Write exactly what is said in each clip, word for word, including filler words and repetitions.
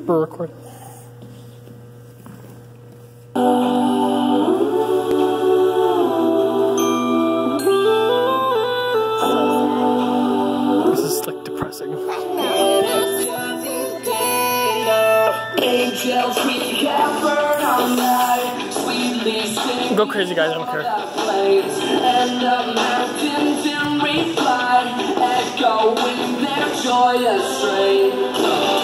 We're recording. This is like depressing. Go crazy, guys, I don't care. And the mountains in reply, echoing their joyous strain.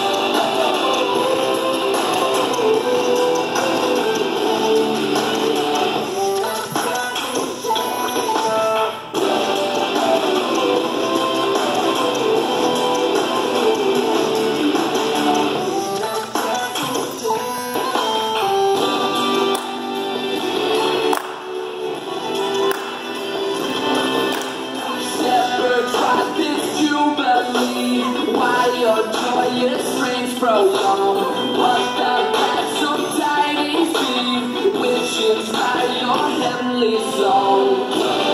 While your joyous strains prolong, what the blessed tidings be, which inspire your heavenly song.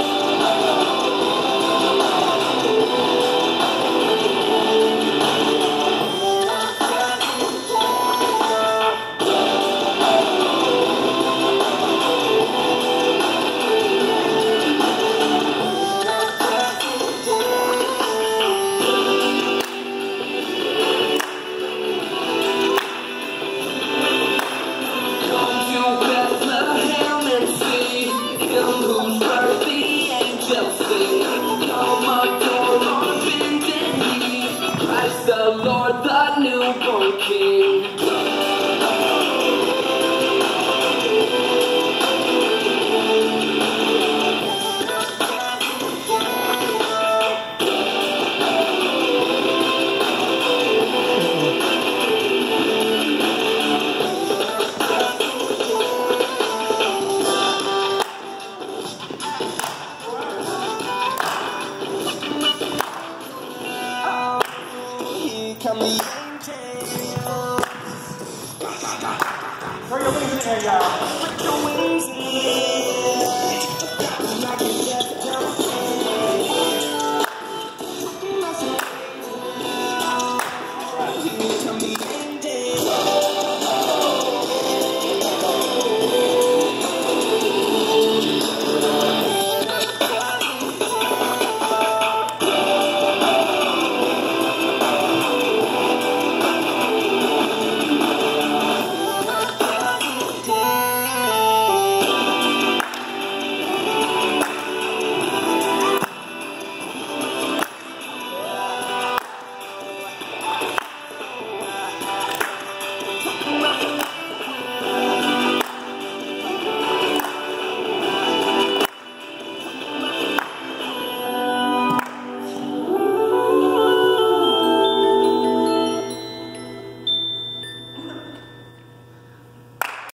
The Lord, the newborn King. Come the angels. Throw your wings in the air, y'all.